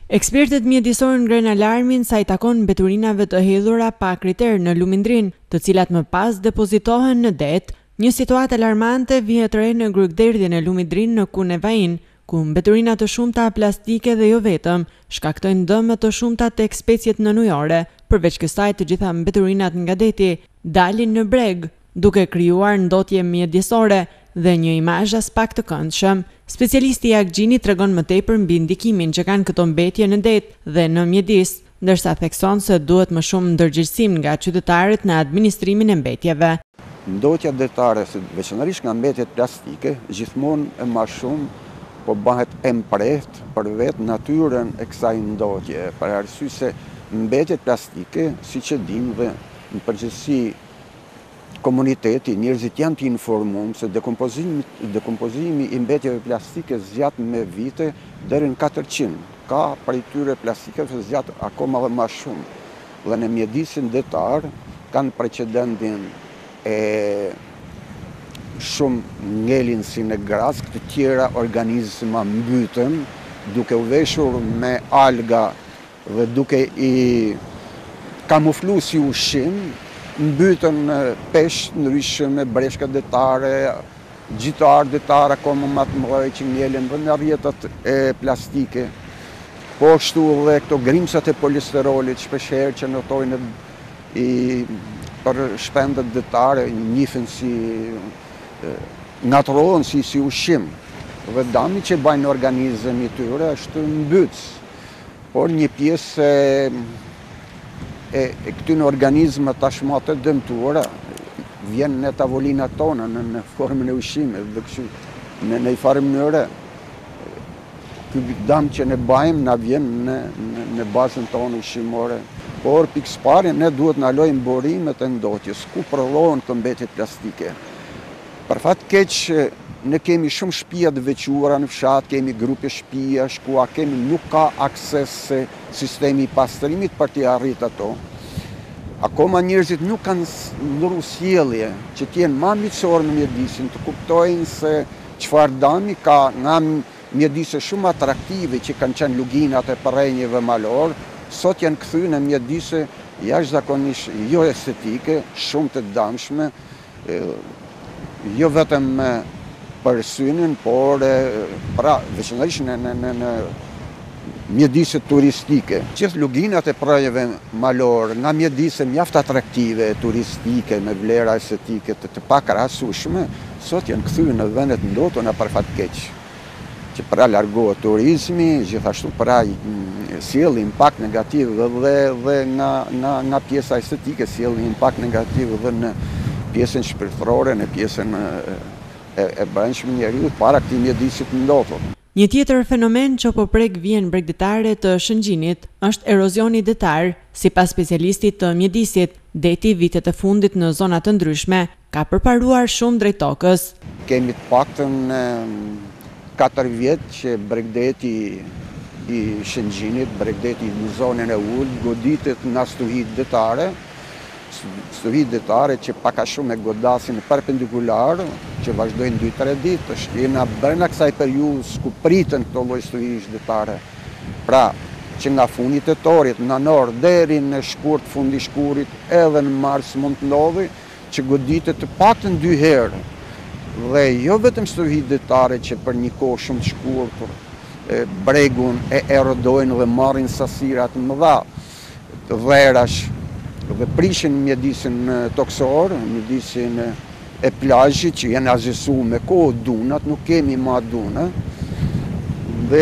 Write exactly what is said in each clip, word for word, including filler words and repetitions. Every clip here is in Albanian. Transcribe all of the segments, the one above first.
Ekspertët mjedisorë ngren alarmin sa i takon mbeturinave të hedhura pa kriter në Lumindrin, të cilat më pas depozitohen në det. Një situatë alarmante vihet re në Gruagderdhjen e Lumindrin në Kunevain, ku mbeturina të shumta plastike dhe jo vetëm shkaktojnë dëme të shumta tek speciet nënujore. Përveç kësaj, të gjitha mbeturinat nga deti dalin në breg, duke krijuar ndotje mjedisore dhe një imazh as pak të këndshëm. Specialisti i Akgjini tregon më tepër mbi ndikimin që kanë këto mbetje në det dhe në mjedis, ndërsa thekson se duhet më shumë ndërgjegjësim nga qytetarët në administrimin e mbetjeve. Ndotja detare, veçanërisht nga mbetjet plastike, gjithmonë e më shumë po bëhet e mprehtë për vetë natyrën e kësaj ndotje, për arsye se mbetjet plastike, siç e dimë dhe në përgjithësi komuniteti, njerëzit janë të informuar se dekompozimi, dekompozimi i mbetjeve plastike zgjat me vite deri në katërqind. Ka prej tyre plastikeve që zgjat akoma dhe më shumë. Dhe në mjedisin detar kanë precedentin e shumë ngelin si në gras, të tjera organizma mbyten duke u veshur me alga dhe duke i kamuflu si ushqim, mbytën peshë ndryshëm me breshka detare, gjitar detare, akoma më të mëdha që ngelen dhe në rrjetat e plastike. Po ashtu dhe këto grimsat e polisterolit, shpeshherë që notojnë i për shpendet detare, njihen si ngatrohen si si ushqim. Dhe dami që bajnë organizmi i tyre është mbytës. Por një pjesë e, e këtyre organizma tashmë të dëmtuara vjen në tavolinat tona në, në formën e ushqimit dhe kështu në në farë mënyre ky dam që ne bajmë na vjen në, në, në bazën tonë ushqimore. Por pikësparje ne duhet na lojmë burimet e ndotjes, ku prodhohen këto mbetje plastike. Për fat keq ne kemi shumë shtëpia të veçuara në fshat, kemi grupe shtëpiash ku a kemi nuk ka akses sistemi i pastrimit për t'i arrit ato. Akoma njerëzit nuk kanë ndërru sjellje që t'jenë më miqësor në mjedisin, të kuptojnë se çfarë dami ka nga mjedise shumë atraktive që kanë qenë luginat e përrenjeve malor, sot janë kthyer në mjedise jashtëzakonisht jo estetike, shumë të dëmshme, jo vetëm për synin, por pra veçanërisht në, në, në, në mjedise turistike. Gjithë luginat e përrenjeve malor nga mjedise mjaft atraktive, turistike, me vlera estetike të, të pakrahasueshme, sot janë kthyer në vendet ndotuna për fat keq. Që pra largohet turizmi, gjithashtu pra sjell impakt negativ dhe, dhe nga, nga, nga pjesa estetike, sjell impakt negativ dhe në pjesën shpirtërore, në pjesën e, e brendshme njeriut para këtij mjedisi të ndotur. Një tjetër fenomen që po prek vjen bregdetare të Shëngjinit është erozioni detar. Sipas specialistit të mjedisit, deti vitet e fundit në zona të ndryshme ka përparuar shumë drejt tokës. Kemi të paktën katër vjet që bregdeti i Shëngjinit, bregdeti në zonën e Ul, goditet nga stuhit detare, stuhit detare që paka shumë e godasin perpendikular, që vazhdojnë dy tre ditë, është jena brenda kësaj periudhës ku pritën këto lloj stuhish detare. Pra, që nga funi tetorit në nor deri në shkurt fundi shkurit edhe në mars mund të ndodhi që goditet të paktën dy herë. Dhe jo vetëm stuhi detare që për një kohë shumë të shkurtër bregun e erodojnë dhe marrin sasira të mëdha të dherash dhe prishin mjedisin toksor, mjedisin e plazhit që janë azhësuar me kohë dunat, nuk kemi më duna. Dhe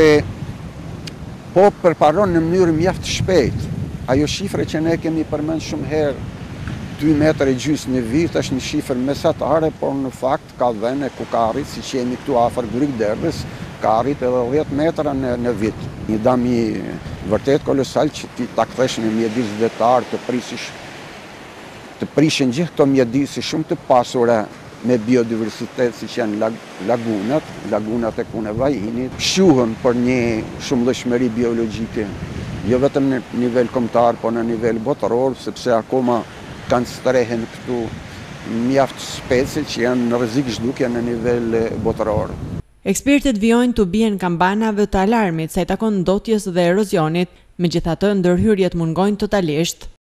po përparon në mënyrë mjaft shpejt. Ajo shifre që ne kemi përmend shumë herë, dy metra e gjys në vit, është një shifër mesatare, por në fakt ka vende ku ka arrit, si që jemi këtu afër Gruagderdhës, ka arrit edhe dhjetë metra në, në vit. Një dam i vërtet kolosal që ti ta kthesh në mjedis detar të prisish të prishin gjithë këto mjedise shumë të pasura me biodiversitet, si që janë lag, lagunat, lagunat e Kunevainit, shuhen për një shumëllëshmëri biologjike, jo vetëm në nivel kombëtar, por në nivel botëror, sepse akoma kanë strehen këtu mjaft specie që janë në rrezik zhdukje në nivel botëror. Ekspertët vijojnë të bien kambanave të alarmit sa i takon ndotjes dhe erozionit, megjithatë ndërhyrjet mungojnë totalisht.